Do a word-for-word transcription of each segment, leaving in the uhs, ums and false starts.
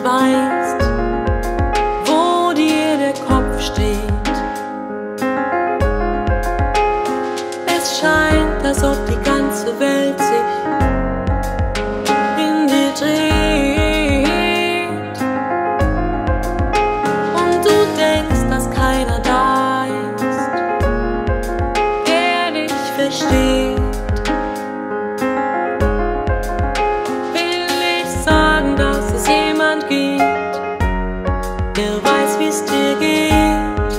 weißt, wo dir der Kopf steht. Es scheint, als ob die ganze Welt sich in dir dreht und du denkst, dass keiner da ist, der dich versteht. Der weiß, wie's dir geht.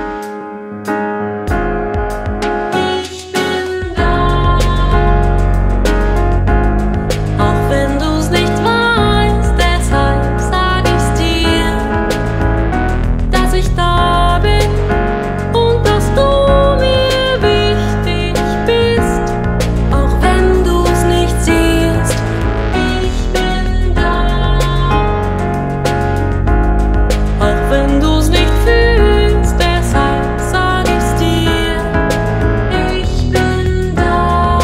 Ich bin da, auch wenn du's nicht weißt. Deshalb sag ich's dir, dass ich da bin und dass du mir wichtig bist, auch wenn du's nicht siehst. Ich bin da, wenn du's nicht fühlst, deshalb sag ich's dir. Ich bin da.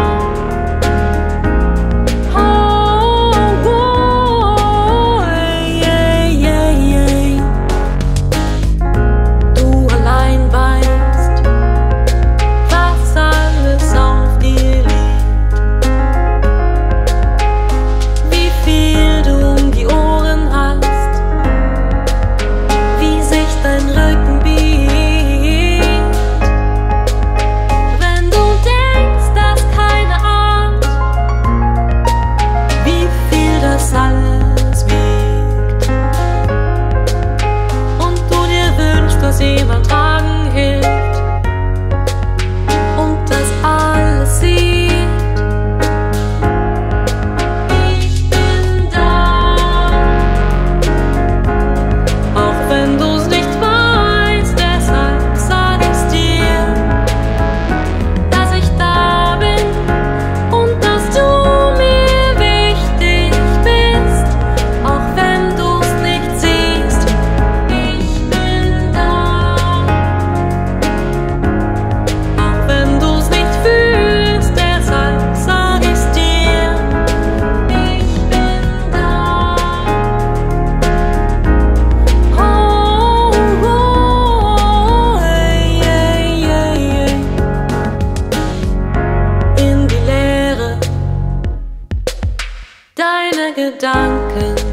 Oh, oh, yeah, yeah, yeah. Du allein weißt, was alles auf dir liegt, wie viel du um die Ohren hast, dein Rücken biegt. Wenn du denkst, dass keiner ahnt, wie viel das alles wiegt, und du dir wünschst, dass jemand tragen hilft und das alles sieht. Ich bin da, auch wenn du's nicht deine Gedanken